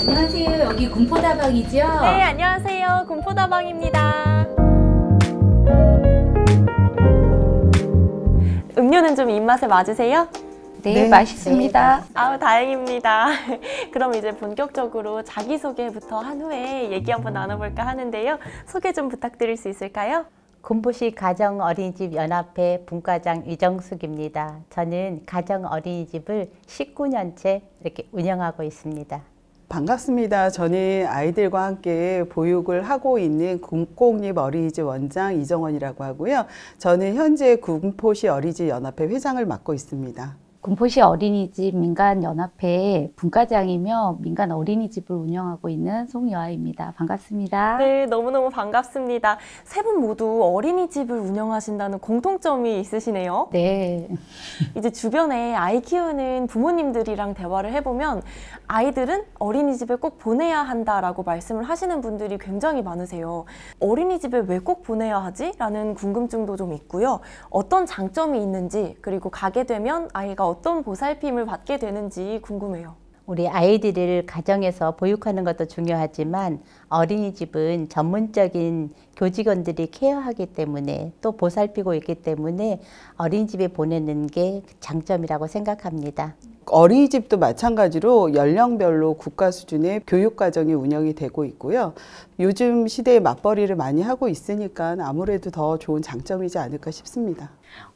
안녕하세요. 여기 군포다방이죠? 네, 안녕하세요. 군포다방입니다. 음료는 좀 입맛에 맞으세요? 네, 맛있습니다. 네. 아우, 다행입니다. 그럼 이제 본격적으로 자기소개부터 한 후에 얘기 한번 나눠볼까 하는데요. 소개 좀 부탁드릴 수 있을까요? 군포시 가정어린이집 연합회 분과장 유정숙입니다. 저는 가정어린이집을 19년째 이렇게 운영하고 있습니다. 반갑습니다. 저는 아이들과 함께 보육을 하고 있는 군공립 어린이집 원장 이정원이라고 하고요. 저는 현재 군포시 어린이집 연합회 회장을 맡고 있습니다. 군포시 어린이집 민간연합회 분과장이며 민간 어린이집을 운영하고 있는 송여아입니다. 반갑습니다. 네, 너무너무 반갑습니다. 세 분 모두 어린이집을 운영하신다는 공통점이 있으시네요. 네. 이제 주변에 아이 키우는 부모님들이랑 대화를 해보면 아이들은 어린이집에 꼭 보내야 한다라고 말씀을 하시는 분들이 굉장히 많으세요. 어린이집에 왜 꼭 보내야 하지? 라는 궁금증도 좀 있고요. 어떤 장점이 있는지, 그리고 가게 되면 아이가 어떤 보살핌을 받게 되는지 궁금해요. 우리 아이들을 가정에서 보육하는 것도 중요하지만 어린이집은 전문적인 교직원들이 케어하기 때문에 또 보살피고 있기 때문에 어린이집에 보내는 게 장점이라고 생각합니다. 어린이집도 마찬가지로 연령별로 국가 수준의 교육과정이 운영이 되고 있고요. 요즘 시대에 맞벌이를 많이 하고 있으니까 아무래도 더 좋은 장점이지 않을까 싶습니다.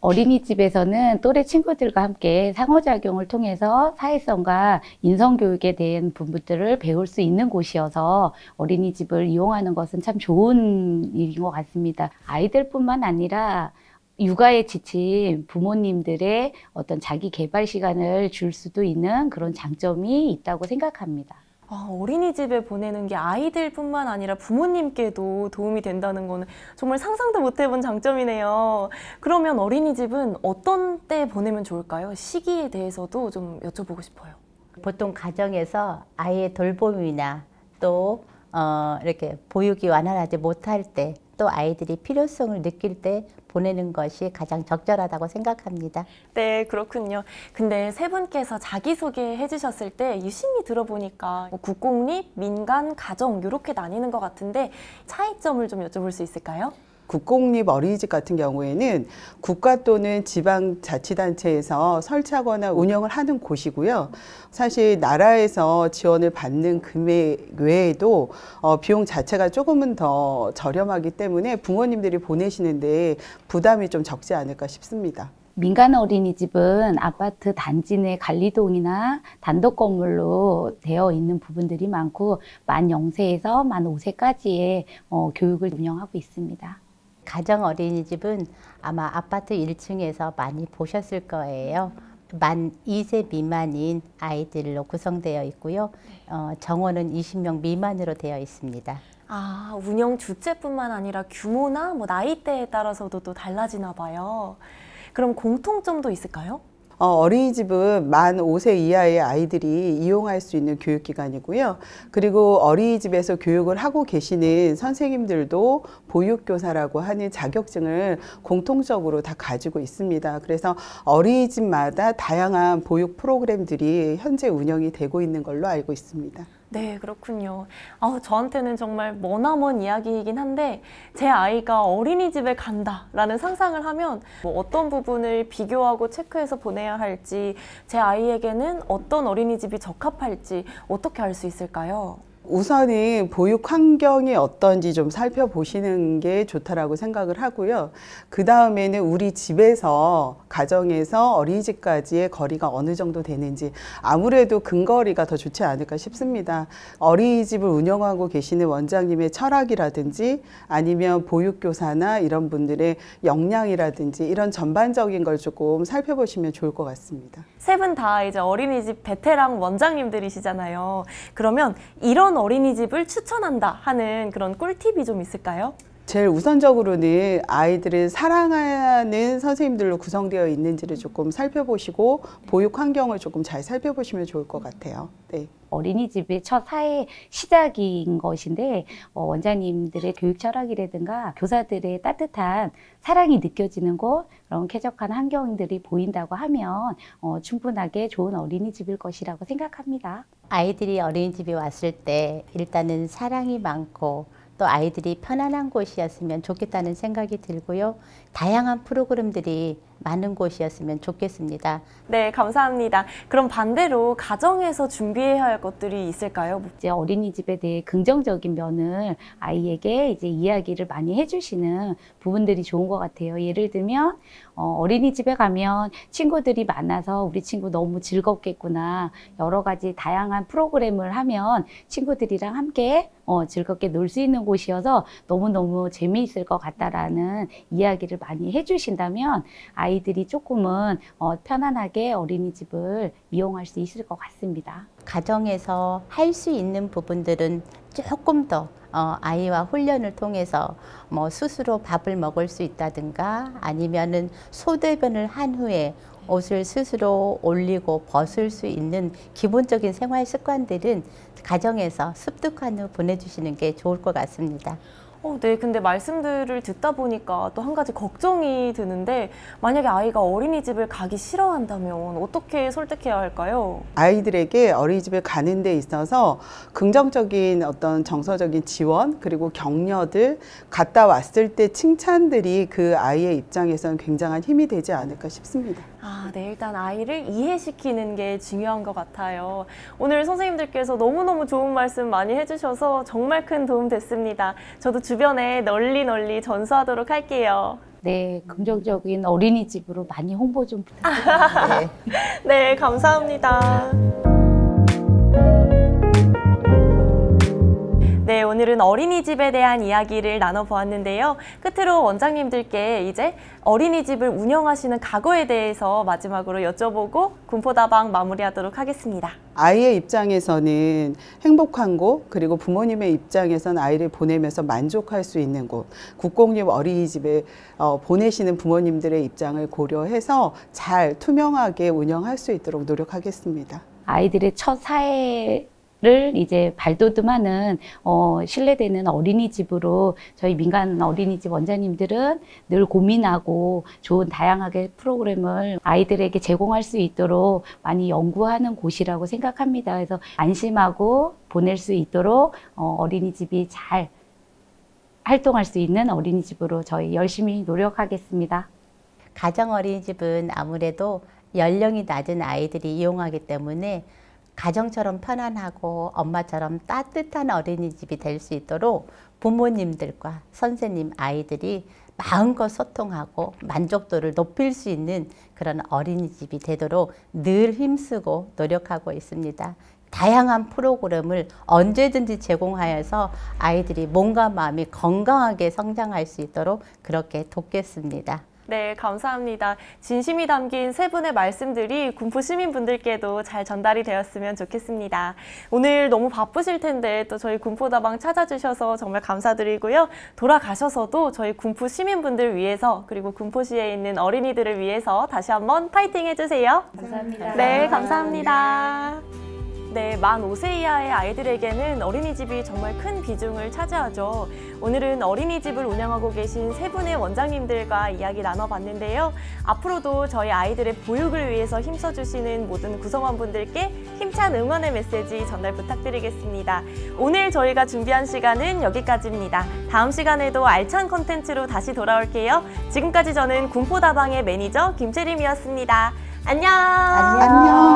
어린이집에서는 또래 친구들과 함께 상호작용을 통해서 사회성과 인성교육에 대한 부분들을 배울 수 있는 곳이어서 어린이집을 이용하는 것은 참 좋은 일인 것 같습니다. 아이들뿐만 아니라 육아에 지친 부모님들의 어떤 자기 개발 시간을 줄 수도 있는 그런 장점이 있다고 생각합니다. 어린이집에 보내는 게 아이들뿐만 아니라 부모님께도 도움이 된다는 거는 정말 상상도 못 해본 장점이네요. 그러면 어린이집은 어떤 때 보내면 좋을까요? 시기에 대해서도 좀 여쭤보고 싶어요. 보통 가정에서 아이의 돌봄이나 또 이렇게 보육이 완화하지 못할 때 또 아이들이 필요성을 느낄 때 보내는 것이 가장 적절하다고 생각합니다. 네, 그렇군요. 근데 세 분께서 자기소개 해주셨을 때 유심히 들어보니까 국공립, 민간, 가정 이렇게 나뉘는 것 같은데 차이점을 좀 여쭤볼 수 있을까요? 국공립 어린이집 같은 경우에는 국가 또는 지방자치단체에서 설치하거나 운영을 하는 곳이고요. 사실 나라에서 지원을 받는 금액 외에도 비용 자체가 조금은 더 저렴하기 때문에 부모님들이 보내시는데 부담이 좀 적지 않을까 싶습니다. 민간 어린이집은 아파트 단지 내 관리동이나 단독 건물로 되어 있는 부분들이 많고 만 0세에서 만 5세까지의 교육을 운영하고 있습니다. 가정 어린이집은 아마 아파트 1층에서 많이 보셨을 거예요. 만 2세 미만인 아이들로 구성되어 있고요. 정원은 20명 미만으로 되어 있습니다. 운영 주체뿐만 아니라 규모나 나이대에 따라서도 또 달라지나 봐요. 그럼 공통점도 있을까요? 어린이집은 만 5세 이하의 아이들이 이용할 수 있는 교육기관이고요. 그리고 어린이집에서 교육을 하고 계시는 선생님들도 보육교사라고 하는 자격증을 공통적으로 다 가지고 있습니다. 그래서 어린이집마다 다양한 보육 프로그램들이 현재 운영이 되고 있는 걸로 알고 있습니다. 네, 그렇군요. 저한테는 정말 머나먼 이야기이긴 한데 제 아이가 어린이집에 간다라는 상상을 하면 어떤 부분을 비교하고 체크해서 보내야 할지, 제 아이에게는 어떤 어린이집이 적합할지 어떻게 알 수 있을까요? 우선은 보육 환경이 어떤지 좀 살펴보시는 게 좋다라고 생각을 하고요. 그 다음에는 우리 집에서 가정에서 어린이집까지의 거리가 어느 정도 되는지, 아무래도 근거리가 더 좋지 않을까 싶습니다. 어린이집을 운영하고 계시는 원장님의 철학이라든지 아니면 보육교사나 이런 분들의 역량이라든지 이런 전반적인 걸 조금 살펴보시면 좋을 것 같습니다. 세 분 다 이제 어린이집 베테랑 원장님들이시잖아요. 그러면 이런 어린이집을 추천한다 하는 그런 꿀팁이 좀 있을까요? 제일 우선적으로는 아이들을 사랑하는 선생님들로 구성되어 있는지를 조금 살펴보시고 보육 환경을 조금 잘 살펴보시면 좋을 것 같아요. 네. 어린이집의 첫 사회 시작인 것인데 원장님들의 교육 철학이라든가 교사들의 따뜻한 사랑이 느껴지는 곳, 그런 쾌적한 환경들이 보인다고 하면 충분하게 좋은 어린이집일 것이라고 생각합니다. 아이들이 어린이집에 왔을 때 일단은 사랑이 많고 또 아이들이 편안한 곳이었으면 좋겠다는 생각이 들고요. 다양한 프로그램들이 많은 곳이었으면 좋겠습니다. 네, 감사합니다. 그럼 반대로 가정에서 준비해야 할 것들이 있을까요? 이제 어린이집에 대해 긍정적인 면을 아이에게 이제 이야기를 많이 해주시는 부분들이 좋은 것 같아요. 예를 들면 어린이집에 가면 친구들이 많아서 우리 친구 너무 즐겁겠구나. 여러 가지 다양한 프로그램을 하면 친구들이랑 함께 즐겁게 놀 수 있는 곳이어서 너무너무 재미있을 것 같다라는 이야기를 많이 해주신다면 아이들이 조금은 편안하게 어린이집을 이용할 수 있을 것 같습니다. 가정에서 할 수 있는 부분들은 조금 더 아이와 훈련을 통해서 뭐 스스로 밥을 먹을 수 있다든가 아니면은 소대변을 한 후에 옷을 스스로 올리고 벗을 수 있는 기본적인 생활 습관들은 가정에서 습득한 후 보내주시는 게 좋을 것 같습니다. 네, 근데 말씀들을 듣다 보니까 또 한 가지 걱정이 드는데 만약에 아이가 어린이집을 가기 싫어한다면 어떻게 설득해야 할까요? 아이들에게 어린이집에 가는 데 있어서 긍정적인 어떤 정서적인 지원 그리고 격려들 갔다 왔을 때 칭찬들이 그 아이의 입장에서는 굉장한 힘이 되지 않을까 싶습니다. 네, 일단 아이를 이해시키는 게 중요한 것 같아요. 오늘 선생님들께서 너무너무 좋은 말씀 많이 해주셔서 정말 큰 도움 됐습니다. 저도 주변에 널리 전수하도록 할게요. 네, 긍정적인 어린이집으로 많이 홍보 좀 부탁드립니다. 네, 감사합니다. 네, 오늘은 어린이집에 대한 이야기를 나눠보았는데요. 끝으로 원장님들께 이제 어린이집을 운영하시는 각오에 대해서 마지막으로 여쭤보고 군포다방 마무리하도록 하겠습니다. 아이의 입장에서는 행복한 곳 그리고 부모님의 입장에서는 아이를 보내면서 만족할 수 있는 곳 국공립 어린이집에 보내시는 부모님들의 입장을 고려해서 잘 투명하게 운영할 수 있도록 노력하겠습니다. 아이들의 첫 사회를 이제 발돋움하는 신뢰되는 어린이집으로 저희 민간 어린이집 원장님들은 늘 고민하고 좋은 다양하게 프로그램을 아이들에게 제공할 수 있도록 많이 연구하는 곳이라고 생각합니다. 그래서 안심하고 보낼 수 있도록 어린이집이 잘 활동할 수 있는 어린이집으로 저희 열심히 노력하겠습니다. 가정 어린이집은 아무래도 연령이 낮은 아이들이 이용하기 때문에 가정처럼 편안하고 엄마처럼 따뜻한 어린이집이 될 수 있도록 부모님들과 선생님, 아이들이 마음껏 소통하고 만족도를 높일 수 있는 그런 어린이집이 되도록 늘 힘쓰고 노력하고 있습니다. 다양한 프로그램을 언제든지 제공하여서 아이들이 몸과 마음이 건강하게 성장할 수 있도록 그렇게 돕겠습니다. 네, 감사합니다. 진심이 담긴 세 분의 말씀들이 군포 시민분들께도 잘 전달이 되었으면 좋겠습니다. 오늘 너무 바쁘실 텐데 또 저희 군포다방 찾아주셔서 정말 감사드리고요. 돌아가셔서도 저희 군포 시민분들 위해서 그리고 군포시에 있는 어린이들을 위해서 다시 한번 파이팅 해주세요. 감사합니다. 네, 감사합니다. 네, 만 5세 이하의 아이들에게는 어린이집이 정말 큰 비중을 차지하죠. 오늘은 어린이집을 운영하고 계신 세 분의 원장님들과 이야기 나눠봤는데요. 앞으로도 저희 아이들의 보육을 위해서 힘써주시는 모든 구성원분들께 힘찬 응원의 메시지 전달 부탁드리겠습니다. 오늘 저희가 준비한 시간은 여기까지입니다. 다음 시간에도 알찬 콘텐츠로 다시 돌아올게요. 지금까지 저는 군포다방의 매니저 김채림이었습니다. 안녕. 안녕.